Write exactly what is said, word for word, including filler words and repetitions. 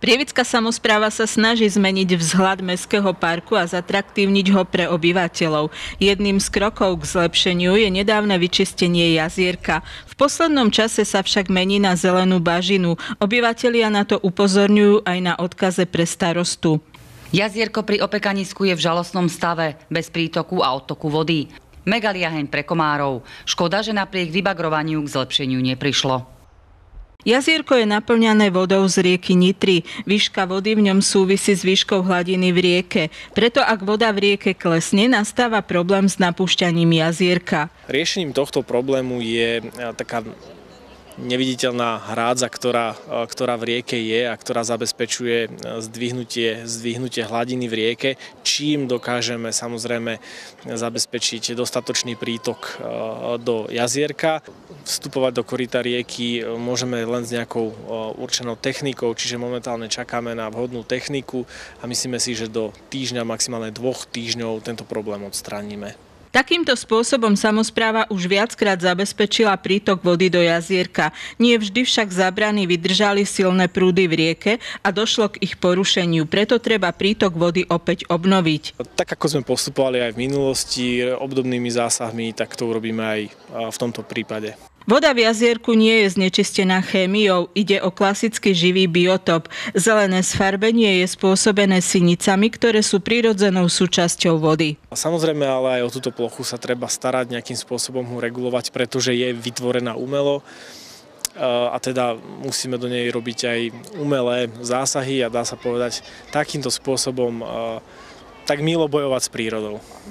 Prievická samospráva sa snaží zmeniť vzhľad mestského parku a zatraktívniť ho pre obyvateľov. Jedným z krokov k zlepšeniu je nedávne vyčistenie jazierka. V poslednom čase sa však mení na zelenú bažinu. Obyvatelia na to upozorňujú aj na odkaze pre starostu. Jazierko pri Opekanisku je v žalostnom stave, bez prítoku a odtoku vody. Megaliaheň pre komárov. Škoda, že napriek vybagrovaniu k zlepšeniu neprišlo. Jazierko je naplňané vodou z rieky Nitry. Výška vody v ňom súvisí s výškou hladiny v rieke. Preto ak voda v rieke klesne, nastáva problém s napúšťaním jazierka. Riešením tohto problému je taká neviditeľná hrádza, ktorá, ktorá v rieke je a ktorá zabezpečuje zdvihnutie, zdvihnutie hladiny v rieke, čím dokážeme samozrejme zabezpečiť dostatočný prítok do jazierka. Vstupovať do koryta rieky môžeme len s nejakou určenou technikou, čiže momentálne čakáme na vhodnú techniku a myslíme si, že do týždňa, maximálne dvoch týždňov tento problém odstránime. Takýmto spôsobom samospráva už viackrát zabezpečila prítok vody do jazierka. Nie vždy však zábrany vydržali silné prúdy v rieke a došlo k ich porušeniu. Preto treba prítok vody opäť obnoviť. Tak ako sme postupovali aj v minulosti obdobnými zásahmi, tak to urobíme aj v tomto prípade. Voda v jazierku nie je znečistená chémiou, ide o klasický živý biotop. Zelené sfarbenie je spôsobené sinicami, ktoré sú prirodzenou súčasťou vody. Samozrejme, ale aj o túto plochu sa treba starať, nejakým spôsobom ho regulovať, pretože je vytvorená umelo a teda musíme do nej robiť aj umelé zásahy a dá sa povedať takýmto spôsobom tak milo bojovať s prírodou.